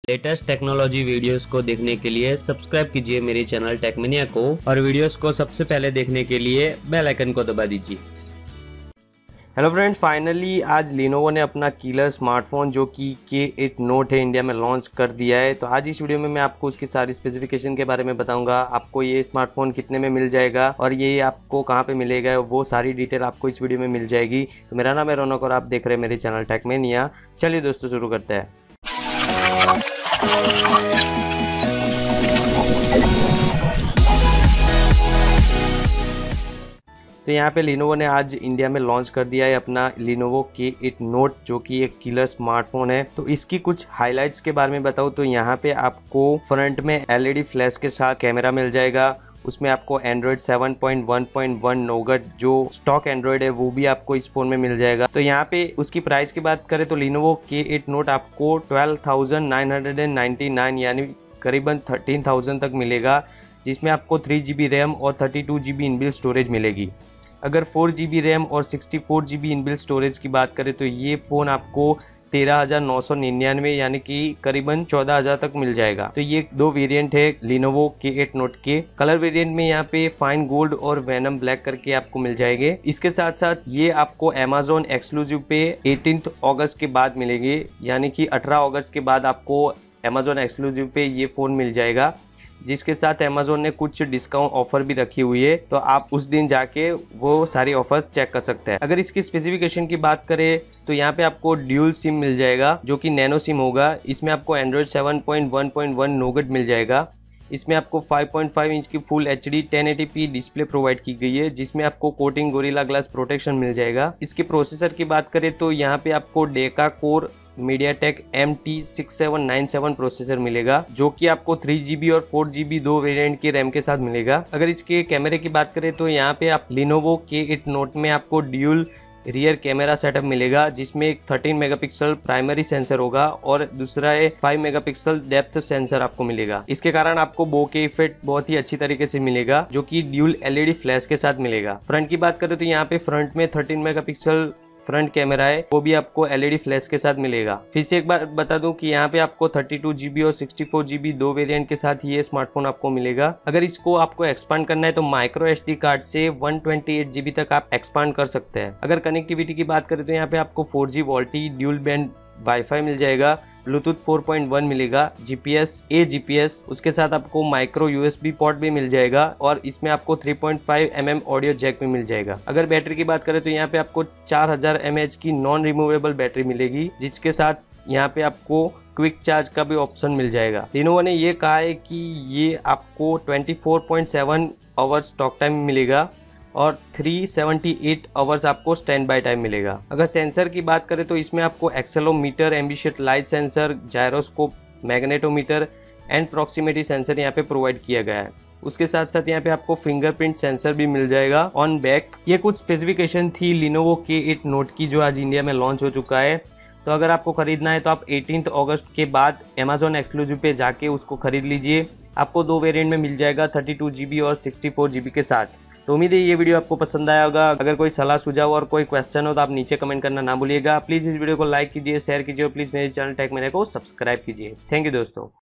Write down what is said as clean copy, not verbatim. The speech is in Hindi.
लेटेस्ट टेक्नोलॉजी वीडियोस को देखने के लिए सब्सक्राइब कीजिए मेरे चैनल टेकमेनिया को और वीडियोस को सबसे पहले देखने के लिए बेल आइकन को दबा दीजिए। हेलो फ्रेंड्स, फाइनली आज Lenovo ने अपना किलर स्मार्टफोन जो कि K8 Note है इंडिया में लॉन्च कर दिया है। तो आज इस वीडियो में मैं आपको उसकी सारी स्पेसिफिकेशन के बारे में बताऊंगा, आपको ये स्मार्टफोन कितने में मिल जाएगा और ये आपको कहां पे मिलेगा, वो सारी डिटेल आपको इस वीडियो में मिल जाएगी। तो मेरा नाम है रौनक और आप देख रहे हैं मेरे चैनल टेकमेनिया। चलिए दोस्तों शुरू करते हैं। तो यहाँ पे Lenovo ने आज इंडिया में लॉन्च कर दिया है अपना Lenovo K8 Note जो कि एक किलर स्मार्टफोन है। तो इसकी कुछ हाइलाइट्स के बारे में बताऊँ तो यहाँ पे आपको फ्रंट में LED फ्लैश के साथ कैमरा मिल जाएगा। उसमें आपको Android 7.1.1 नोगट जो स्टॉक एंड्रॉयड है वो भी आपको इस फोन में मिल जाएगा। तो यहाँ पे उसकी प्राइस की बात करें तो Lenovo K8 Note आपको 12,999 यानी करीबन 13,000 तक मिलेगा, जिसमें आपको 3GB रैम और 32GB इनबिल्ट स्टोरेज मिलेगी। अगर 4GB रैम और 64GB इनबिल्ट स्टोरेज की बात करें तो ये फ़ोन आपको 13,999 यानी कि करीबन 14,000 तक मिल जाएगा। तो ये दो वेरिएंट है Lenovo K8 Note के। कलर वेरिएंट में यहाँ पे फाइन गोल्ड और वेनम ब्लैक करके आपको मिल जाएंगे। इसके साथ साथ ये आपको Amazon एक्सक्लूसिव पे 18 अगस्त के बाद मिलेंगे, यानी कि 18 अगस्त के बाद आपको Amazon एक्सक्लूसिव पे ये फ़ोन मिल जाएगा, जिसके साथ Amazon ने कुछ डिस्काउंट ऑफर भी रखी हुई है। तो आप उस दिन जाके वो सारी ऑफर्स चेक कर सकते हैं। अगर इसकी स्पेसिफिकेशन की बात करें तो यहाँ पे आपको ड्यूल सिम मिल जाएगा जो कि नैनो सिम होगा। इसमें आपको Android 7.1.1 नोगट मिल जाएगा। इसमें आपको 5.5 इंच की full HD 1080p display provide की गई है, जिसमें आपको कोटिंग गोरिल्ला ग्लास प्रोटेक्शन मिल जाएगा। इसके प्रोसेसर की बात करें तो यहाँ पे आपको Deka core MediaTek MT6797 processor मिलेगा, जो कि आपको 3GB और 4GB दो वेरिएंट के रैम के साथ मिलेगा। अगर इसके कैमरे की बात करें तो यहाँ पे आप Lenovo K8 Note में आपको ड्यूल रियर कैमरा सेटअप मिलेगा, जिसमें एक 13 मेगापिक्सल प्राइमरी सेंसर होगा और दूसरा है 5 मेगापिक्सल डेप्थ सेंसर आपको मिलेगा। इसके कारण आपको बोके इफेक्ट बहुत ही अच्छी तरीके से मिलेगा, जो कि ड्यूल LED फ्लैश के साथ मिलेगा। फ्रंट की बात करें तो यहाँ पे फ्रंट में 13 मेगापिक्सल फ्रंट कैमरा है, वो भी आपको LED फ्लैश के साथ मिलेगा। फिर से एक बार बता दूं कि यहाँ पे आपको 32GB और 64GB दो वेरिएंट के साथ ये स्मार्टफोन आपको मिलेगा। अगर इसको आपको एक्सपांड करना है तो माइक्रो SD कार्ड से 128GB तक आप एक्सपांड कर सकते हैं। अगर कनेक्टिविटी की बात करें तो यहाँ पे आपको 4G VoLTE dual band WiFi मिल जाएगा, ब्लूटूथ 4.1 मिलेगा, GPS, उसके साथ आपको माइक्रो USB पोर्ट भी मिल जाएगा और इसमें आपको 3.5 mm ऑडियो जैक भी मिल जाएगा। अगर बैटरी की बात करें तो यहाँ पे आपको 4000 mAh की नॉन रिमूवेबल बैटरी मिलेगी, जिसके साथ यहाँ पे आपको क्विक चार्ज का भी ऑप्शन मिल जाएगा। Lenovo ने ये कहा है कि ये आपको 24.7 आवर्स टॉक टाइम मिलेगा और 378 आवर्स आपको स्टैंड बाय टाइम मिलेगा। अगर सेंसर की बात करें तो इसमें आपको accelerometer, ambient light sensor, gyroscope, magnetometer and proximity sensor यहाँ पे प्रोवाइड किया गया है। उसके साथ साथ यहाँ पे आपको फिंगरप्रिंट सेंसर भी मिल जाएगा ऑन बैक। ये कुछ स्पेसिफिकेशन थी Lenovo K8 Note की जो आज इंडिया में लॉन्च हो चुका है। तो अगर आपको खरीदना है तो आप 18 अगस्त के बाद Amazon एक्सक्लूसिव पे जाके उसको खरीद लीजिए। आपको दो वेरिएंट में मिल जाएगा, 32GB और 64GB के साथ। तो उम्मीद है ये वीडियो आपको पसंद आया होगा। अगर कोई सलाह सुझाव और कोई क्वेश्चन हो तो आप नीचे कमेंट करना ना भूलिएगा। प्लीज़ इस वीडियो को लाइक कीजिए, शेयर कीजिए और प्लीज़ मेरे चैनल टेकमेनिया को सब्सक्राइब कीजिए। थैंक यू दोस्तों।